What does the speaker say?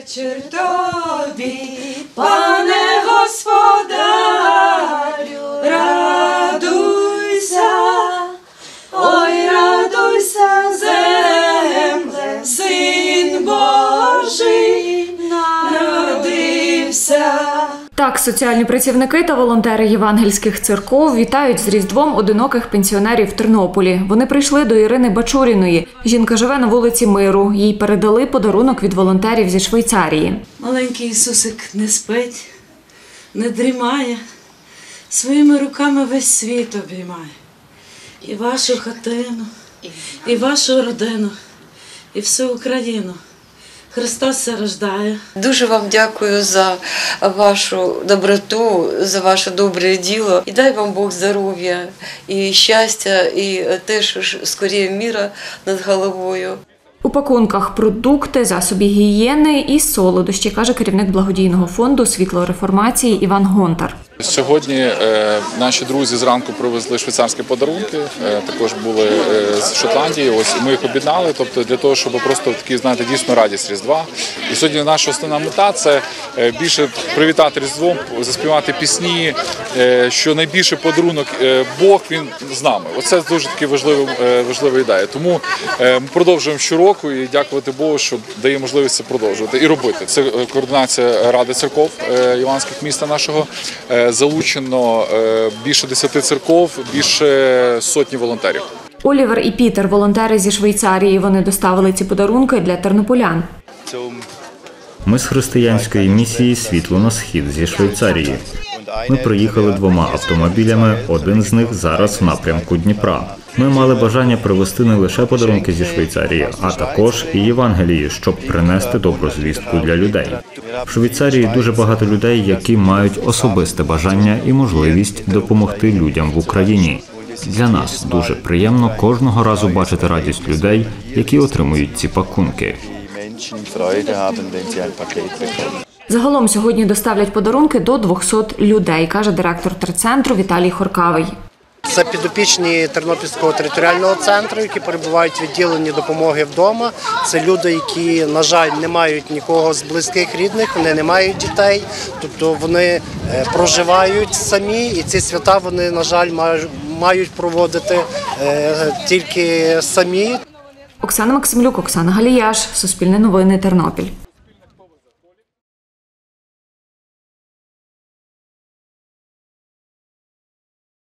вечір тобі, пане господарю, радуйся, ой, радуйся, земле, Син Божий народився. Так, соціальні працівники та волонтери євангельських церков вітають з Різдвом одиноких пенсіонерів в Тернополі. Вони прийшли до Ірини Бачуріної. Жінка живе на вулиці Миру. Їй передали подарунок від волонтерів зі Швейцарії. Маленький Ісусик не спить, не дрімає, своїми руками весь світ обіймає. І вашу хатину, і вашу родину, і всю Україну. Христос се рождає. Дуже вам дякую за вашу доброту, за ваше добре діло. І дай вам Бог здоров'я, і щастя, і теж скоріше міра над головою. У пакунках продукти, засоби гігієни і солодощі, каже керівник благодійного фонду «Світло реформації» Іван Гонтар. Сьогодні наші друзі зранку привезли швейцарські подарунки, також були з Шотландії, ось ми їх об'єднали, тобто для того, щоб просто такі, знаєте, дійсно радість Різдва. І сьогодні наша основна мета – це більше привітати Різдвом, заспівати пісні, що найбільший подарунок Бог, Він з нами. Оце дуже таки важлива ідея. Тому ми продовжуємо щороку і дякувати Богу, що дає можливість це продовжувати і робити. Це координація Ради церков євангельських міста нашого. Залучено більше 10 церков, більше сотні волонтерів. Олівер і Пітер – волонтери зі Швейцарії. Вони доставили ці подарунки для тернополян. Ми з християнської місії «Світло на схід» зі Швейцарії. Ми приїхали 2 автомобілями, один з них зараз в напрямку Дніпра. Ми мали бажання привезти не лише подарунки зі Швейцарії, а також і Євангелії, щоб принести добру звістку для людей. В Швейцарії дуже багато людей, які мають особисте бажання і можливість допомогти людям в Україні. Для нас дуже приємно кожного разу бачити радість людей, які отримують ці пакунки. Загалом сьогодні доставлять подарунки до 200 людей, каже директор терцентру Віталій Хоркавий. Це підопічні Тернопільського територіального центру, які перебувають в відділенні допомоги вдома. Це люди, які, на жаль, не мають нікого з близьких рідних, вони не мають дітей, тобто вони проживають самі, і ці свята вони, на жаль, мають проводити тільки самі. Оксана Максимлюк, Оксана Галіяш, Суспільне новини, Тернопіль.